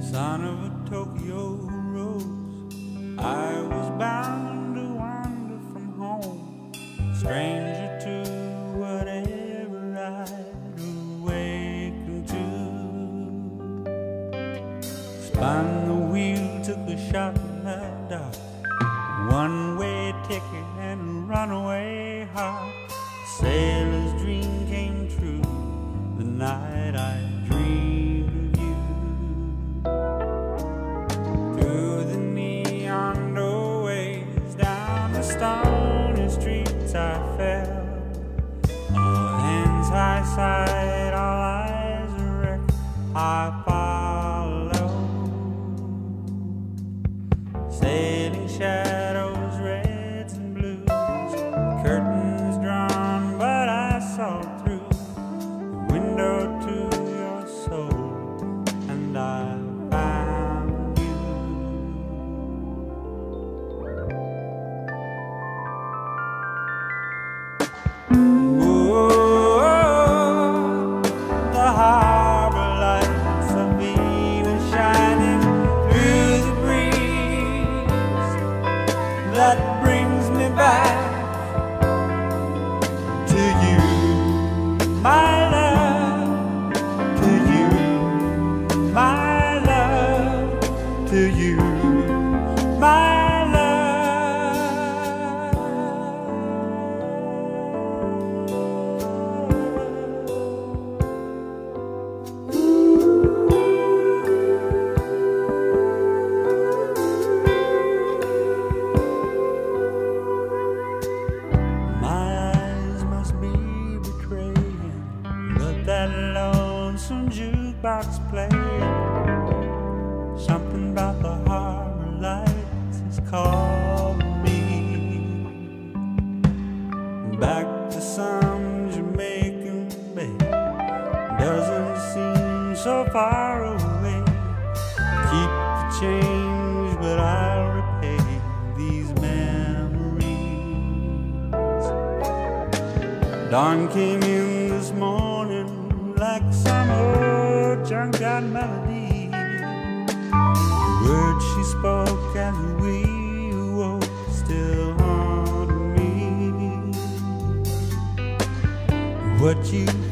Son of a Tokyo rose, I was bound to wander from home, stranger to whatever I'd awakened to. Spun the wheel, took a shot in the dark, one-way ticket and a runaway heart. Sailor's dream came true the night I dreamed of you. Through the neon doorways, down the stony streets I fell. All hands high side, all eyes erect, I followed. Sailing shadows, reds and blues, curtains drawn, but I saw through the window to your soul, and I found you. Oh, the harbor lights of Venus shining through the breeze that brings me back to you, my love, to you, my love, to you, my that lonesome jukebox playing. Something about the harbor lights has called me back to some Jamaican bay. Doesn't seem so far away. Keep the change, but I'll repay these memories. Dawn came in this morning like some old junkyard melody. The words she spoke as we awoke still haunt me. What you